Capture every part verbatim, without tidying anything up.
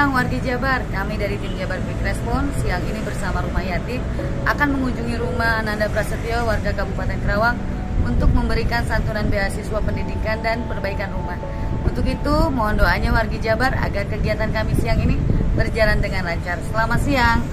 siang warga Jabar, kami dari tim Jabar Quick Response siang ini bersama Rumayati akan mengunjungi rumah Ananda Prasetyo warga Kabupaten Karawang untuk memberikan santunan beasiswa pendidikan dan perbaikan rumah. Untuk itu mohon doanya warga Jabar agar kegiatan kami siang ini berjalan dengan lancar. Selamat siang.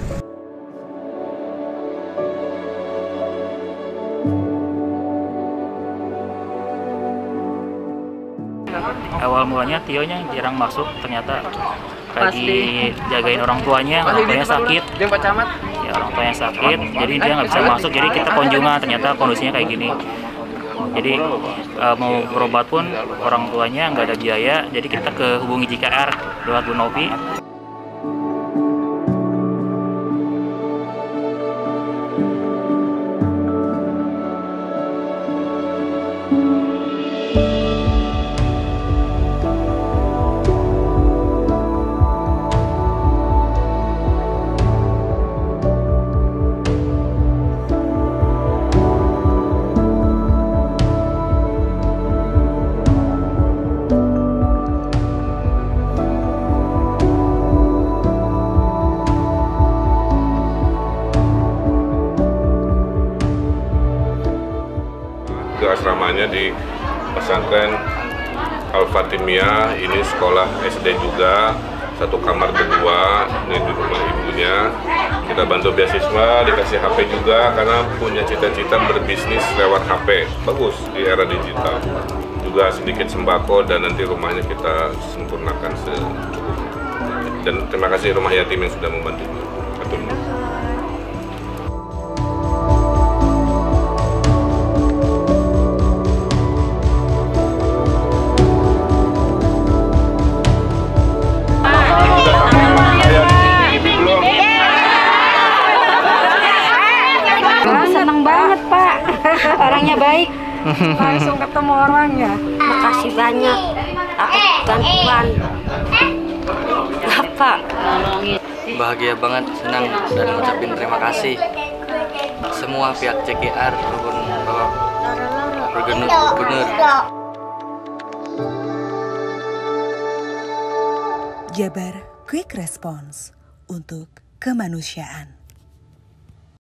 Awal mulanya Tionya jarang masuk, ternyata lagi jagain orang tuanya, orang tuanya sakit. Ya, orang tuanya sakit, jadi dia nggak bisa masuk. Jadi kita kunjungan, ternyata kondisinya kayak gini. Jadi uh, mau berobat pun orang tuanya nggak ada biaya, jadi kita ke hubungi J K R lewat Bu Novi. Ke asramanya di pesantren Al-Fatimiyah, ini sekolah S D juga, satu kamar berdua, ini di rumah ibunya. Kita bantu beasiswa, dikasih H P juga karena punya cita-cita berbisnis lewat H P. Bagus di era digital. Juga sedikit sembako dan nanti rumahnya kita sempurnakan secukupnya. Dan terima kasih rumah yatim yang sudah membantu. Betul. Senang banget Pak, orangnya baik, langsung ketemu orangnya. Makasih banyak atas bantuan. Bapak. Bahagia banget, senang dan ngucapin terima kasih semua pihak C K R maupun Bapak Gubernur. Jabar Quick Response untuk kemanusiaan.